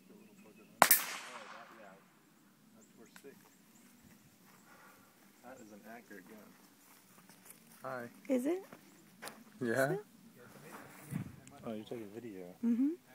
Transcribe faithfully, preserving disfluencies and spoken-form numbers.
a little further on. Oh, that, yeah. That's for six. That is an accurate gun. Hi. Is it? Yeah? So? Oh, you're taking video. Mm-hmm.